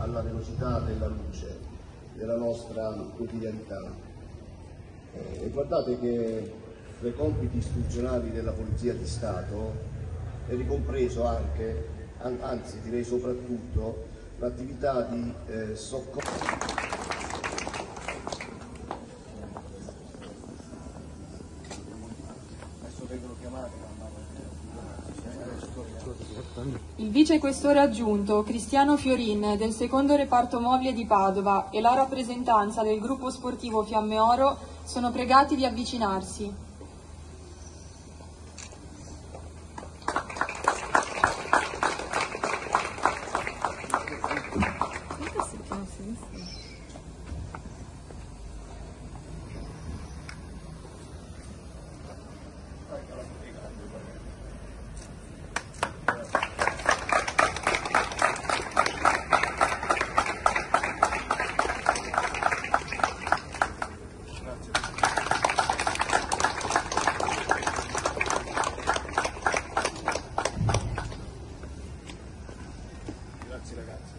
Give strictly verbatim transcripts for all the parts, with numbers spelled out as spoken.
alla velocità della luce della nostra quotidianità. E guardate che tra i compiti istituzionali della Polizia di Stato è ricompreso anche, anzi direi soprattutto, l'attività di eh, soccorso. Il vicequestore aggiunto Cristiano Fiorin del secondo reparto mobile di Padova e la rappresentanza del gruppo sportivo Fiamme Oro sono pregati di avvicinarsi. Grazie ragazzi,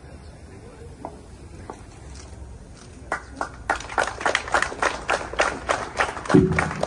grazie.